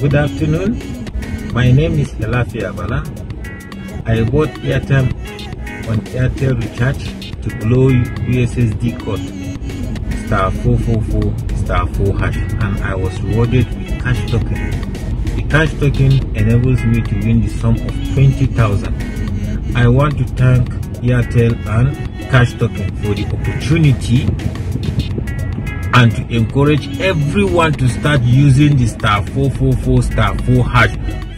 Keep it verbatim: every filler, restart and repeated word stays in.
Good afternoon. My name is Elafia Bala. I bought airtime on Airtel Recharge to blow U S S D code star four four four star four hash, and I was rewarded with cash token. The cash token enables me to win the sum of twenty thousand. I want to thank Airtel and Cash Token for the opportunity and to encourage everyone to start using the star four four four star four hash